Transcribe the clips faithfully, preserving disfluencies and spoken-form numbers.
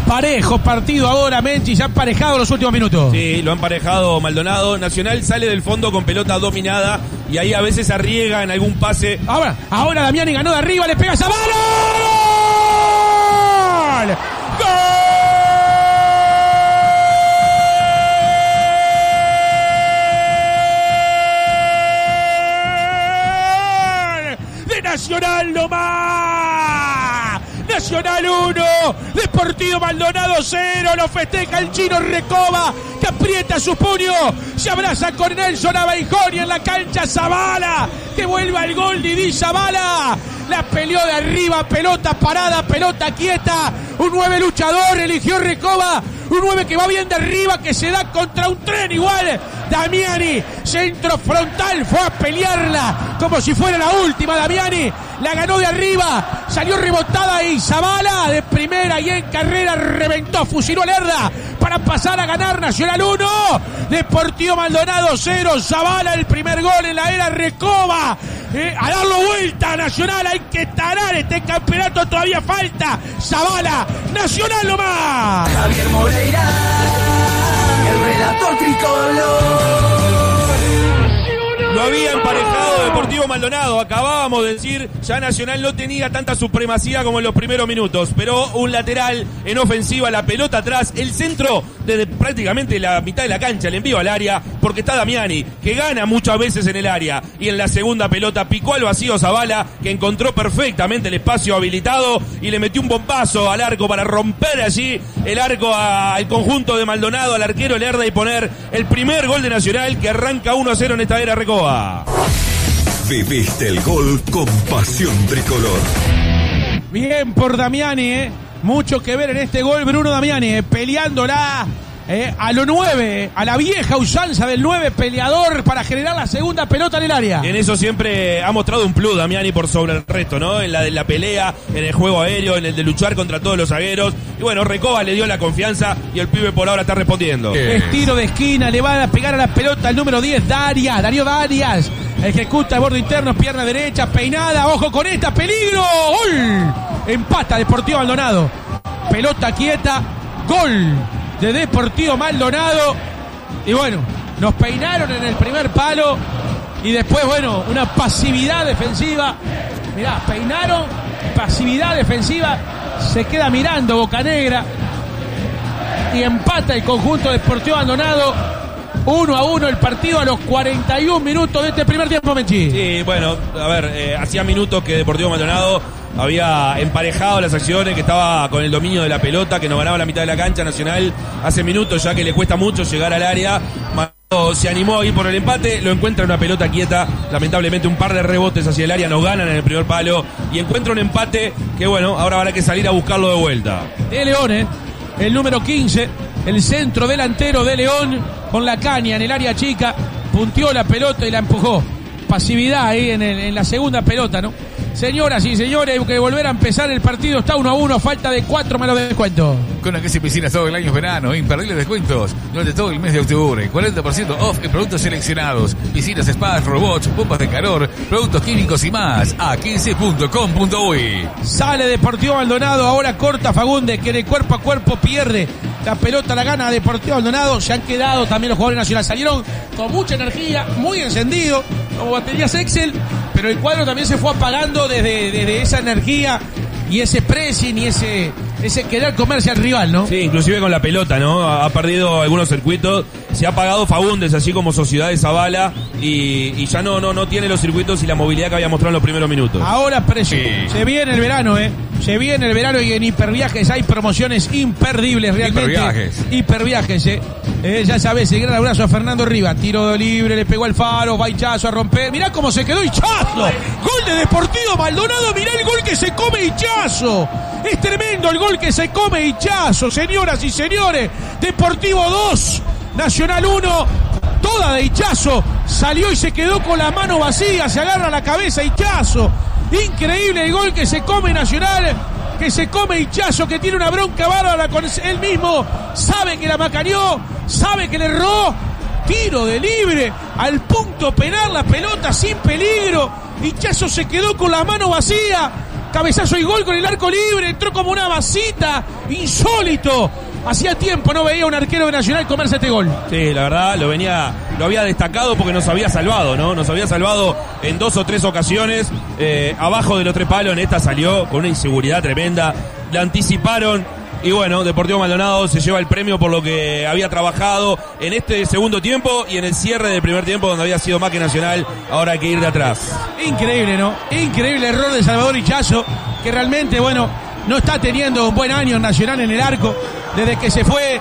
Parejo partido ahora, Menchi, ya emparejado los últimos minutos. Sí, lo han emparejado Maldonado. Nacional sale del fondo con pelota dominada y ahí a veces arriesga en algún pase. Ahora, ahora Damiani ganó de arriba, le pega a Zavala. ¡Gol! ¡Gol! De Nacional nomás. Nacional uno, Deportivo Maldonado cero, lo festeja el chino Recoba, que aprieta sus puños, se abraza con Nelson Abeijón y en la cancha Zavala, que vuelve al gol Didi Zavala, la peleó de arriba, pelota parada, pelota quieta, un nueve luchador, eligió Recoba, un nueve que va bien de arriba, que se da contra un tren igual, Damiani, centro frontal, fue a pelearla, como si fuera la última, Damiani, la ganó de arriba, salió rebotada y Zavala de primera y en carrera reventó, fusiló a Lerda para pasar a ganar. Nacional uno, Deportivo Maldonado cero, Zavala el primer gol en la era Recoba, eh, a darlo vuelta a Nacional, hay que tarar este campeonato, todavía falta, Zavala, Nacional nomás. Javier Moreira, el relator tricolor. Lo había emparejado Deportivo Maldonado, acabábamos de decir, ya Nacional no tenía tanta supremacía como en los primeros minutos, pero un lateral en ofensiva, la pelota atrás, el centro desde prácticamente la mitad de la cancha, el envío al área, porque está Damiani, que gana muchas veces en el área, y en la segunda pelota picó al vacío Zavala, que encontró perfectamente el espacio habilitado y le metió un bombazo al arco para romper allí el arco a, al conjunto de Maldonado, al arquero Lerda, y poner el primer gol de Nacional, que arranca uno a cero en esta era Recoba. Viviste el gol con pasión tricolor. Bien por Damiani, ¿eh? Mucho que ver en este gol, Bruno Damiani, ¿eh? Peleándola eh, a lo nueve, a la vieja usanza del nueve peleador para generar la segunda pelota en el área. En eso siempre ha mostrado un plus Damiani por sobre el resto, ¿no? En la de la pelea, en el juego aéreo, en el de luchar contra todos los zagueros. Y bueno, Recoba le dio la confianza y el pibe por ahora está respondiendo. Es tiro de esquina, le va a pegar a la pelota el número diez, Darias, Darío Darias. Ejecuta el borde interno, pierna derecha, peinada, ojo con esta, peligro, gol. Empata Deportivo Maldonado. Pelota quieta, gol de Deportivo Maldonado. Y bueno, nos peinaron en el primer palo y después, bueno, una pasividad defensiva. Mirá, peinaron, pasividad defensiva, se queda mirando Bocanegra y empata el conjunto Deportivo Maldonado. Uno a uno el partido a los cuarenta y un minutos de este primer tiempo, Menchi. Sí, bueno, a ver, eh, hacía minutos que Deportivo Maldonado había emparejado las acciones, que estaba con el dominio de la pelota, que no ganaba la mitad de la cancha. Nacional hace minutos ya que le cuesta mucho llegar al área. Maldonado se animó a ir por el empate, lo encuentra una pelota quieta, lamentablemente un par de rebotes hacia el área, no ganan en el primer palo y encuentra un empate que bueno, ahora habrá que salir a buscarlo de vuelta. De León, ¿eh? El número quince, el centro delantero de León, con la caña en el área chica, punteó la pelota y la empujó. Pasividad ahí en, el, en la segunda pelota, ¿no? Señoras y señores, que volver a empezar el partido, está uno a uno, falta de cuatro, me lo descuento. Con Aquece Piscinas todo el año es verano, imperdibles descuentos durante todo el mes de octubre, cuarenta por ciento off en productos seleccionados, piscinas, spas, robots, bombas de calor, productos químicos y más. Aquece punto com punto uy. Sale Deportivo Maldonado, ahora corta Fagundes, que de cuerpo a cuerpo pierde la pelota, la gana Deportivo Maldonado. Se han quedado también los jugadores nacionales, salieron con mucha energía, muy encendido, como baterías Excel, pero el cuadro también se fue apagando desde, desde esa energía y ese pressing y ese, ese querer comerse al rival, ¿no? Sí, inclusive con la pelota, ¿no? Ha perdido algunos circuitos, se ha apagado Fagundes, así como Sociedad de Zavala, y, y ya no, no, no tiene los circuitos y la movilidad que había mostrado en los primeros minutos. Ahora presión. Sí. Se viene el verano, ¿eh? Se viene el verano y en Hiperviajes hay promociones imperdibles realmente. Hiperviajes. Hiperviajes, ¿eh? eh ya sabes, el gran abrazo a Fernando Rivas. Tiro libre, le pegó al faro, va Hichazo a romper. Mirá cómo se quedó Hichazo. Gol de Deportivo Maldonado, mirá el gol que se come Hichazo. Es tremendo el gol que se come Hichazo, señoras y señores. Deportivo dos, Nacional uno. Toda de Hichazo. Salió y se quedó con la mano vacía, se agarra la cabeza Hichazo. Increíble el gol que se come Nacional, que se come Hichazo, que tiene una bronca bárbara con él mismo, sabe que la macaneó, sabe que le erró, tiro de libre, al punto penal, la pelota sin peligro, Hichazo se quedó con la mano vacía, cabezazo y gol con el arco libre, entró como una vasita, insólito. Hacía tiempo no veía un arquero de Nacional comerse este gol. Sí, la verdad, lo venía, lo había destacado porque nos había salvado, ¿no? Nos había salvado en dos o tres ocasiones, eh, abajo de los tres palos, en esta salió con una inseguridad tremenda, la anticiparon. Y bueno, Deportivo Maldonado se lleva el premio por lo que había trabajado en este segundo tiempo y en el cierre del primer tiempo donde había sido más que Nacional. Ahora hay que ir de atrás. Increíble, ¿no? Increíble error de Salvador Hichazo, que realmente, bueno, no está teniendo un buen año Nacional en el arco. Desde que se fue,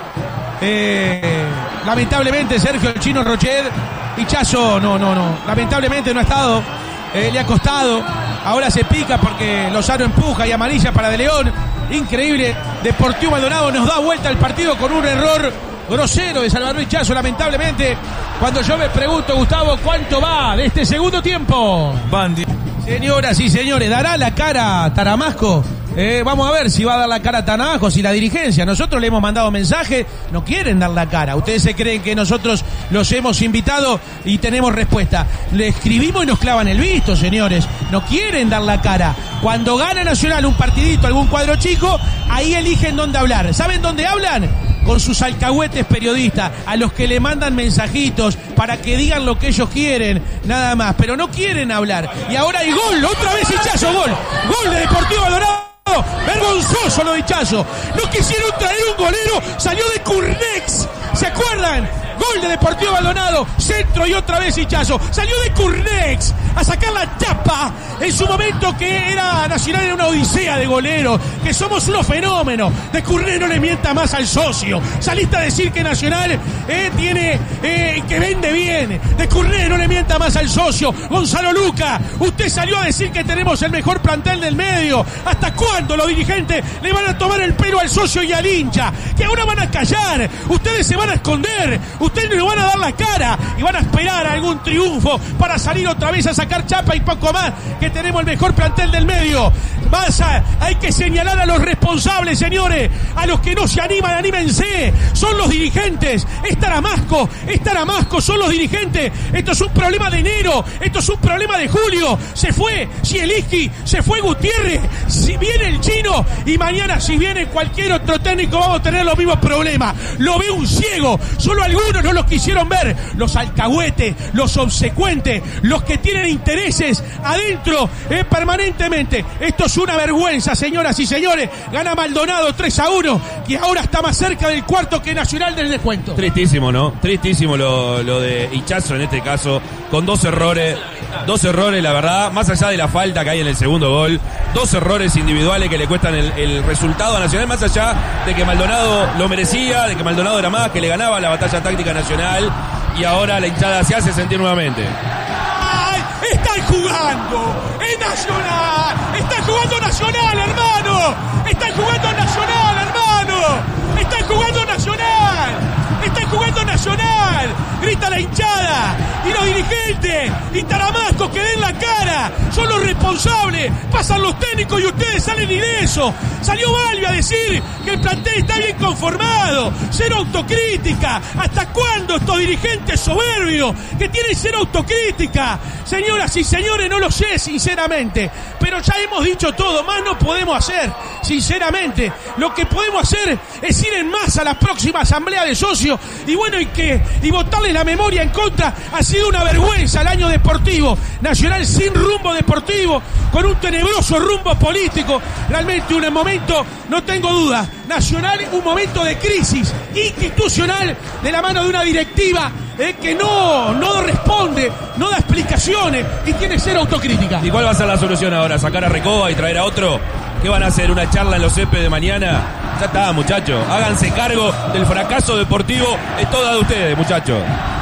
eh, lamentablemente, Sergio el Chino Rochet. Hichazo, no, no, no. Lamentablemente no ha estado. Eh, le ha costado. Ahora se pica porque Lozano empuja y amarilla para De León. Increíble. Deportivo Maldonado nos da vuelta al partido con un error grosero de Salvador Hichazo, lamentablemente. Cuando yo me pregunto, Gustavo, ¿cuánto va de este segundo tiempo? Bandi. Señoras y señores, ¿dará la cara Taramasco? Eh, vamos a ver si va a dar la cara Taramasco, si la dirigencia. Nosotros le hemos mandado mensaje, no quieren dar la cara. Ustedes se creen que nosotros los hemos invitado y tenemos respuesta. Le escribimos y nos clavan el visto, señores. No quieren dar la cara. Cuando gana Nacional un partidito, algún cuadro chico, ahí eligen dónde hablar. ¿Saben dónde hablan? Con sus alcahuetes periodistas, a los que le mandan mensajitos para que digan lo que ellos quieren, nada más, pero no quieren hablar. Y ahora hay gol, otra vez Hichazo, gol, gol de Deportivo Maldonado, vergonzoso lo de Hichazo. No quisieron traer un golero, salió de Curnex, ¿se acuerdan? Gol de Deportivo Maldonado, centro y otra vez Hichazo. Salió de Curnex a sacar la chapa en su momento que era Nacional, era una odisea de goleros, que somos unos fenómenos. De Curnex no le mienta más al socio. Saliste a decir que Nacional eh, tiene, eh, que vende bien. De Curnex no le mienta más al socio. Gonzalo Luca, usted salió a decir que tenemos el mejor plantel del medio. ¿Hasta cuándo los dirigentes le van a tomar el pelo al socio y al hincha? Que ahora van a callar, ustedes se van a esconder. Ustedes no van a dar la cara y van a esperar algún triunfo para salir otra vez a sacar chapa y poco más, que tenemos el mejor plantel del medio. Vas a, hay que señalar a los responsables, señores, a los que no se animan, anímense. Son los dirigentes. Es Taramasco, es Taramasco, son los dirigentes. Esto es un problema de enero, esto es un problema de julio. Se fue Zielinski, se fue Gutiérrez, si viene el Chino y mañana si viene cualquier otro técnico vamos a tener los mismos problemas. Lo ve un ciego, solo algunos no los quisieron ver, los alcahuetes, los obsecuentes, los que tienen intereses adentro eh, permanentemente. Esto es una vergüenza, señoras y señores. Gana Maldonado tres a uno, que ahora está más cerca del cuarto que Nacional del descuento. Tristísimo, ¿no? Tristísimo lo, lo de Hichazo en este caso, con dos errores, dos errores, la verdad, más allá de la falta que hay en el segundo gol, dos errores individuales que le cuestan el, el resultado a Nacional, más allá de que Maldonado lo merecía, de que Maldonado era más, que le ganaba la batalla táctica Nacional, y ahora la hinchada se hace sentir nuevamente. ¡Ay! ¡Están jugando! ¡Es Nacional! ¡Están jugando Nacional, hermano! ¡Están jugando Nacional, hermano! ¡Están jugando Nacional! ¡Están jugando Nacional! Grita la hinchada y los dirigentes y Taramasco que den la cara, son los responsables, pasan los técnicos y ustedes salen ilesos. Salió Balbi a decir que el plantel está bien conformado, cero autocrítica. ¿Hasta cuándo estos dirigentes soberbios que tienen cero autocrítica? Señoras y señores, no lo sé sinceramente, pero ya hemos dicho todo, más no podemos hacer, sinceramente. Lo que podemos hacer es ir en masa a la próxima asamblea de socios y bueno, y que y votarle la memoria en contra. Ha sido una vergüenza el año deportivo Nacional, sin rumbo deportivo, con un tenebroso rumbo político. Realmente un momento, no tengo duda, Nacional, un momento de crisis institucional de la mano de una directiva eh, que no, no responde, no da explicaciones y tiene cero autocrítica. ¿Y cuál va a ser la solución ahora? ¿Sacar a Recoba y traer a otro? ¿Qué van a hacer? ¿Una charla en los C E P de mañana? Ya está, muchachos. Háganse cargo del fracaso deportivo. Es toda de ustedes, muchachos.